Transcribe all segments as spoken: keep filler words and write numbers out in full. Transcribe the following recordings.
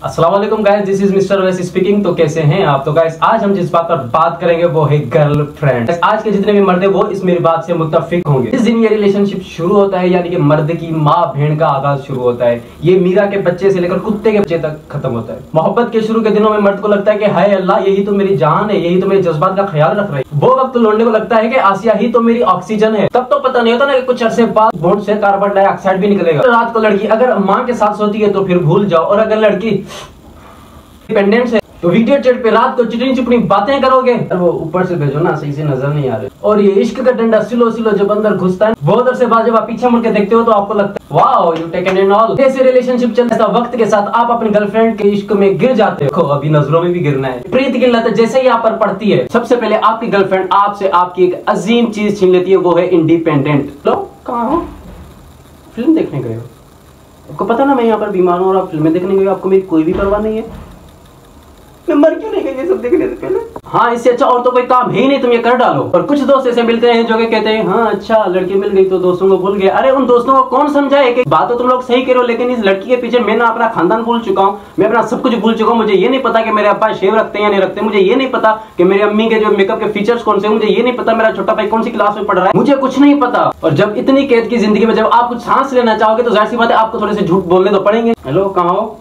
अस्सलाम वालेकुम guys, this is mister Wais speaking. तो कैसे हैं आप? तो गाइस आज हम जिस बात पर बात करेंगे वो है गर्लफ्रेंड। आज के जितने भी मर्द हैं वो इस मेरी बात से मुत्तफिक होंगे। इस दिन ये रिलेशनशिप शुरू होता है, यानी कि मर्द की माँ बहन का आगाज शुरू होता है। ये मीरा के बच्चे से लेकर कुत्ते के बच्चे तक खत्म होता है। मोहब्बत के शुरू के दिनों में मर्द को लगता है कि हाय अल्लाह, यही तो मेरी जान है, यही तो मेरे जज्बात का ख्याल रख रही है। वो वक्त लौंडे को लगता है कि आसिया ही तो मेरी ऑक्सीजन है। तब तो पता नहीं होता ना कि कुछ अरसे बाद बोर्ड से कार्बन डाइऑक्साइड भी निकलेगा। तो रात को लड़की अगर माँ के साथ सोती है तो फिर भूल जाओ, और अगर लड़की डिपेंडेंट है तो वीडियो चैट पे रात को चिटनी चुपनी बातें करोगे। वो ऊपर से भेजो ना, सही से नजर नहीं आ रहे। और ये इश्क का डंडा सिलो सिलो जब अंदर घुसता है, बहुत अरसे बाद जब आप पीछे मुड़ के देखते हो तो आपको लगता है wow you taken and all. ऐसे रिलेशनशिप चलता है, वक्त के साथ आप अपनी गर्लफ्रेंड के इश्क में गिर जाते हो। अभी नजरों में भी गिरना है। प्रीत की लत जैसे ही आप पर पड़ती है, सबसे पहले आपकी गर्लफ्रेंड आपसे आपकी एक अजीम चीज छीन लेती है, वो है इंडिपेंडेंट। लो कहाँ हो? फिल्म देखने गए हो? आपको पता ना मैं यहाँ पर बीमार हूँ और आप फिल्में देखने गए हो, आपको मेरी कोई भी परवाह नहीं है। मैं मर क्यों नहीं गई ये सब देखने से पहले? हाँ, इससे अच्छा और तो कोई काम है ही नहीं, तुम ये कर डालो। और कुछ दोस्त ऐसे मिलते हैं जो कि कहते हैं हाँ अच्छा लड़की मिल गई तो दोस्तों को भूल गए। अरे उन दोस्तों को कौन समझाए कि बात तो तुम लोग सही करो, लेकिन इस लड़की के पीछे मैं ना अपना खानदान भूल चुका हूँ, मैं अपना सब कुछ भूल चुका हूँ। मुझे ये नहीं पता कि मेरे अब्बा शेव रखते हैं या नहीं रखते, मुझे ये नहीं पता कि मेरी अम्मी के जो मेकअप के फीचर्स कौन से, मुझे ये नहीं पता मेरा छोटा भाई कौन सी क्लास में पढ़ रहा है, मुझे कुछ नहीं पता। और जब इतनी कैद की जिंदगी में जब आप कुछ सांस लेना चाहोगे तो जाहिर सी बात है आपको थोड़े से झूठ बोलने तो पड़ेंगे। हेलो कहाँ हो?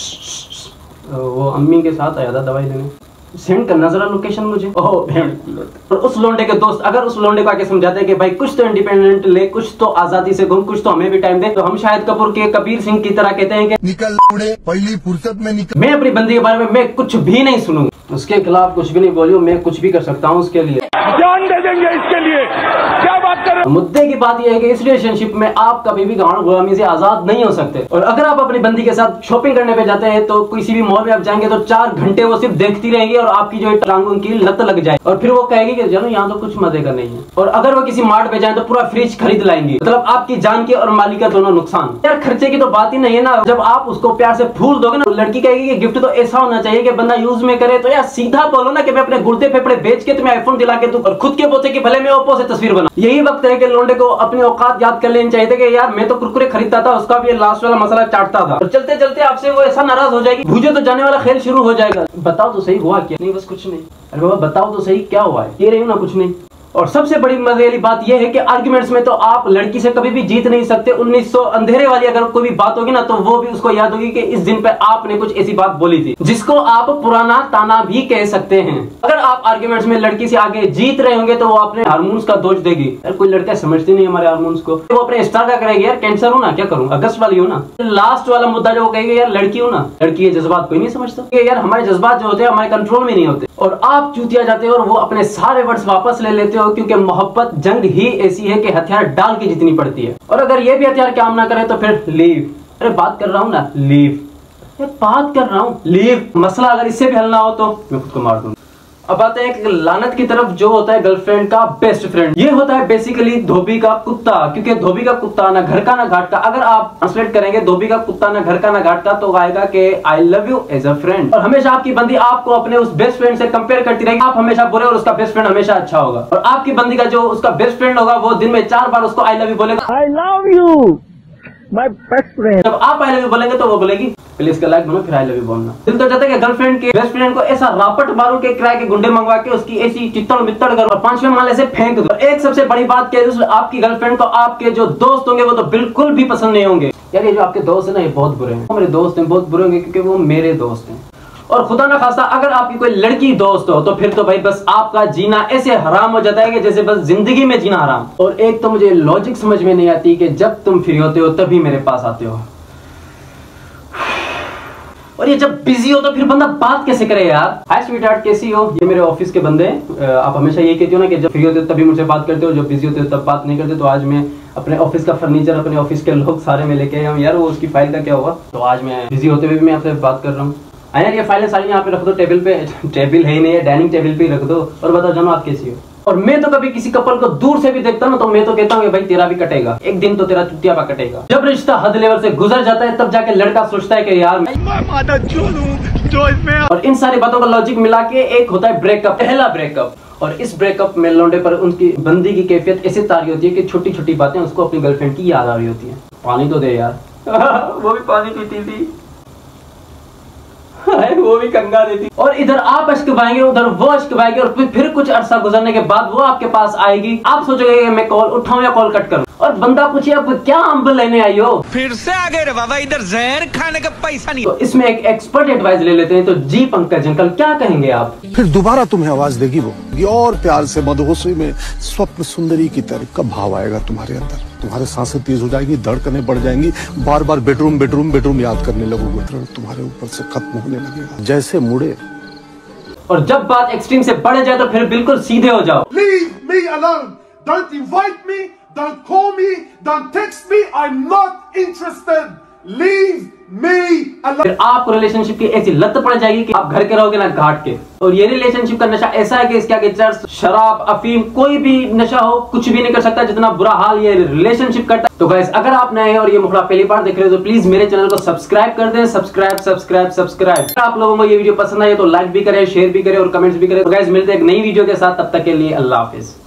वो अम्मी के साथ आया था दवाई लेने, सेंड करना जरा लोकेशन मुझे। ओह और उस लोंडे के दोस्त अगर उस लोंडे को आके समझाते हैं कि भाई कुछ तो इंडिपेंडेंट ले, कुछ तो आजादी से घूम, कुछ तो हमें भी टाइम दे, तो हम शाहिद कपूर के कबीर सिंह की तरह कहते हैं कि निकल उड़े पहली फुर्सत में निकल। मैं अपनी बंदी के बारे में मैं कुछ भी नहीं सुनूंगा, उसके खिलाफ कुछ भी नहीं बोलियो, मैं कुछ भी कर सकता हूँ उसके लिए, जान दे देंगे इसके लिए। क्या बात कर रहे? मुद्दे की बात यह है कि इस रिलेशनशिप में आप कभी भी गांड गुलामी से आजाद नहीं हो सकते। और अगर आप अपनी बंदी के साथ शॉपिंग करने पे जाते हैं तो किसी भी मॉल में आप जाएंगे तो चार घंटे वो सिर्फ देखती रहेंगी और आपकी जो टांगों की लत लग जाए, और फिर वो कहेगी कि जानो यहाँ तो कुछ मजे का नहीं है। और अगर वो किसी मार्ट पे जाए तो पूरा फ्रिज खरीद लाएंगी, मतलब आपकी जान की और माली का दोनों नुकसान। यार खर्चे की तो बात ही नहीं है ना। जब आप उसको प्यार से फूल दोगे ना, लड़की कहेगी कि गिफ्ट तो ऐसा होना चाहिए कि बंदा यूज में करे। तो यार सीधा बोलो ना कि मैं अपने गुर्दे फेफड़े बेच के तुम्हें आईफोन दिला के दूं, और खुद के बोलते कि भले मैं ओप्पो से तस्वीर बना। यही वक्त है कि लोंडे को अपनी औकात याद कर लेनी चाहिए कि यार मैं तो कुरकुरे खरीदता था, उसका भी लास्ट वाला मसाला चाटता था। और चलते चलते आपसे वो ऐसा नाराज हो जाएगी, भूजे तो जाने वाला खेल शुरू हो जाएगा। बताओ तो सही हुआ क्या? नहीं बस कुछ नहीं। अरे बाबा बताओ तो सही क्या हुआ है? ये रही ना कुछ नहीं। और सबसे बड़ी मजे वाली बात यह है कि आर्गुमेंट्स में तो आप लड़की से कभी भी जीत नहीं सकते। उन्नीस सौ अंधेरे वाली अगर कोई भी बात होगी ना तो वो भी उसको याद होगी कि इस दिन पे आपने कुछ ऐसी बात बोली थी, जिसको आप पुराना ताना भी कह सकते हैं। अगर आप आर्गुमेंट्स में लड़की से आगे जीत रहे होंगे तो वो अपने हार्मोन्स का दोष देगी। यार कोई लड़का समझती नहीं हमारे हार्मोन्स को, वो अपने स्टार का करेगी यार कैंसर हो ना, क्या करूँ, अगस्त वाली हो ना। लास्ट वाला मुद्दा जो कहेगी यार लड़की हो ना, लड़की के जज्बात कोई नहीं समझता। यार हमारे जज्बात जो होते हैं हमारे कंट्रोल में नहीं होते, और आप चूतिया जाते हो और वो अपने सारे वर्ड्स वापस ले लेते हो, क्योंकि मोहब्बत जंग ही ऐसी है कि हथियार डाल के जितनी पड़ती है। और अगर ये भी हथियार काम ना करे तो फिर लीव। अरे बात कर रहा हूं ना, लीव। बात कर रहा हूं, लीव। मसला अगर इससे भी हल ना हो तो मैं खुद को मार दूंगा। अब आते हैं लानत की तरफ, जो होता है गर्लफ्रेंड का बेस्ट फ्रेंड। ये होता है बेसिकली धोबी का कुत्ता, क्योंकि धोबी का कुत्ता ना घर का ना घाट का। अगर आप ट्रांसलेट करेंगे धोबी का कुत्ता ना घर का ना घाट का, तो आएगा कि I love you as a friend. और हमेशा आपकी बंदी आपको अपने उस बेस्ट फ्रेंड से कंपेयर करती रहेगी। आप हमेशा बुरे और उसका बेस्ट फ्रेंड हमेशा अच्छा होगा। और आपकी बंदी का जो उसका बेस्ट फ्रेंड होगा वो दिन में चार बार उसको आई लव यू बोलेगा, I love you my best friend. जब आप आई लव यू बोलेंगे तो वो बोलेगी प्लीज इसका लाइक बनो फिर आई लव यू बोलना। दिल तो चाहता है कि गर्लफ्रेंड के बेस्ट फ्रेंड को ऐसा रापट मारो के किराए के गुंडे मंगवा के उसकी ऐसी चित्तड़ मित्तड़ करो और पांचवें माले से फेंक दो। एक सबसे बड़ी बात क्या है, आपकी गर्लफ्रेंड को आपके जो दोस्त होंगे वो तो बिल्कुल भी पसंद नहीं होंगे। यार ये जो आपके दोस्त है ना ये बहुत बुरे हैं, मेरे दोस्त हैं बहुत बुरे होंगे क्योंकि वो मेरे दोस्त हैं। और खुदा ना खासा अगर आपकी कोई लड़की दोस्त हो तो फिर तो भाई बस आपका जीना ऐसे हराम हो जाता है कि जैसे बस जिंदगी में जीना हराम। और एक तो मुझे लॉजिक समझ में नहीं आती कि जब तुम फ्री होते हो तभी मेरे पास आते हो, और ये जब बिजी हो तो फिर बंदा बात कैसे करे यार। हाय स्वीटहार्ट कैसी हो? ये मेरे ऑफिस के बंदे हैं। आप हमेशा यही कहते हो ना कि जब फ्री होते हो तभी मुझसे बात करते हो, जब बिजी होते हो तब बात नहीं करते। तो आज मैं अपने ऑफिस का फर्नीचर, अपने ऑफिस के लोग सारे में लेके आया हूँ। यार वो उसकी फाइल का क्या हुआ, तो आज मैं बिजी होते हुए भी मैं आपसे बात कर रहा हूँ। यार ये फाइलें सारी यहाँ पे रख दो टेबल पे। टेबल है ही नहीं है, डाइनिंग टेबल पे रख दो। और बताओ जानो आप कैसी हो? और मैं तो कभी किसी कपल को दूर से भी देखता हूँ तो मैं तो कहता हूँ भाई तेरा भी कटेगा एक दिन, तो तेरा चुटिया पा कटेगा। जब रिश्ता हद लेवल से गुजर जाता है तब जाके लड़का सोचता है कि यार मैं माता जो इसमें। और इन सारी बातों का लॉजिक मिला के एक होता है ब्रेकअप, पहला ब्रेकअप। और इस ब्रेकअप में लौंडे पर उनकी बंदी की कैफियत ऐसी तारी होती है कि छोटी छोटी बातें उसको अपनी गर्लफ्रेंड की याद आ रही होती है। पानी तो दे यार वो भी पानी पीती थी। है वो भी कंगा देती, और इधर आप अश्क बहाएंगे उधर वो अश्क बहाएगी, और फिर फिर कुछ अरसा गुजरने के बाद वो आपके पास आएगी। आप सोचोगे मैं कॉल उठाऊं या कॉल कट करूं, और बंदा पूछे आप क्या अम्ब लेने आई हो, फिर से आ गए रे बाबा, इधर जहर खाने का पैसा नहीं। तो इसमें एक एक्सपर्ट एडवाइस ले लेते हैं। तो जी पंकज अंकल क्या कहेंगे आप? फिर दोबारा तुम्हें आवाज देगी वो, और प्यार से मदहोशी में स्वप्न सुंदरी की तरह का भाव आएगा तुम्हारे अंदर, तुम्हारे सांसें तेज हो जाएंगी, धड़कनें बढ़ जाएंगी, बार बार बेडरूम बेडरूम बेडरूम याद करने लगोगे, तुम्हारे ऊपर से खत्म होने लगेगा जैसे मुड़े। और जब बात एक्सट्रीम से बढ़ जाए तो फिर बिल्कुल सीधे हो जाओ। Leave me alone. Don't invite me. Don't call me. Don't text me. I'm not interested. Leave me alone. फिर आपको रिलेशनशिप की ऐसी लत पड़ जाएगी कि आप घर के रहोगे ना घाट के। और ये रिलेशनशिप का नशा ऐसा है कि इसके आगे चर्च, शराब, अफीम, कोई भी नशा हो कुछ भी नहीं कर सकता जितना बुरा हाल ये रिलेशनशिप करता है। तो गाइस अगर आप नए हैं और ये मुखड़ा पहली बार देख रहे हो तो प्लीज मेरे चैनल को सब्सक्राइब कर दें। Subscribe subscribe subscribe. अगर आप लोगों को ये वीडियो पसंद आए तो लाइक भी करें, शेयर भी करें और कमेंट्स भी करें। तो गाइस मिलते हैं एक नई वीडियो के साथ, तब तक के लिए अल्लाह हाफिज।